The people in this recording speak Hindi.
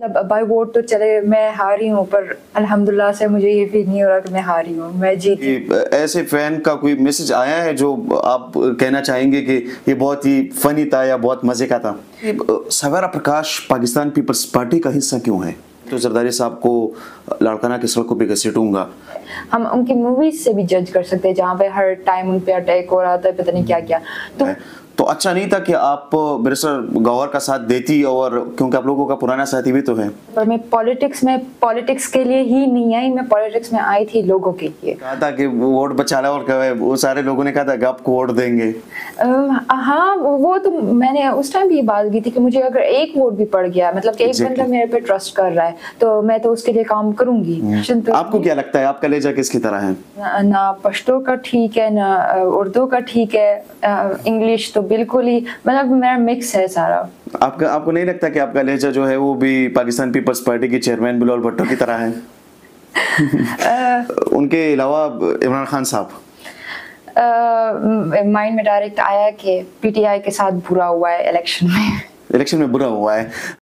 बाय वोट तो चले मैं हारी हूँ, पर अल्हम्दुलिल्लाह से मुझे ये फील नहीं हो रहा कि मैं हारी हूँ, मैं जीती। ऐसे फैन का कोई मैसेज आया है जो आप कहना चाहेंगे कि ये बहुत ही फनी था या बहुत मजे का था? सवेरा प्रकाश पाकिस्तान पीपल्स पार्टी का हिस्सा क्यों है? तो जरदारी साहब को लाड़काना की सड़कों पे घसीटूंगा। हम उनकी मूवीज से भी जज कर सकते हैं जहाँ पे हर टाइम उन पे अटैक हो रहा था, पता नहीं क्या क्या। तो अच्छा नहीं था कि आप बैरिस्टर गौहर का साथ देती, और क्योंकि आप लोगों का पुराना साथी भी तो है। पर मैं पॉलिटिक्स के लिए ही नहीं आई, मैं पॉलिटिक्स में आई थी लोगों के लिए। कहा था कि वोट बचा ला, और वो सारे लोगों ने कहा था कि आपको वोट देंगे। हाँ, वो तो मैंने उस टाइम भी बात की थी कि मुझे अगर एक वोट भी पड़ गया, मतलब कि एक बंदा मेरे पे ट्रस्ट कर रहा है, तो मैं तो उसके लिए काम करूंगी। आपको क्या लगता है आपका लहजा किसकी तरह है? ना पश्तो का ठीक है, ना उर्दू का ठीक है, इंग्लिश तो बिल्कुल ही, मतलब मेरा मिक्स है सारा। आपको नहीं लगता कि आपका लहजा जो है वो भी पाकिस्तान पीपल्स पार्टी के चेयरमैन बिलावल भुट्टो की तरह है? उनके अलावा इमरान खान साहब माइंड में डायरेक्ट आया कि पीटीआई के साथ बुरा हुआ है इलेक्शन में। इलेक्शन में बुरा हुआ है।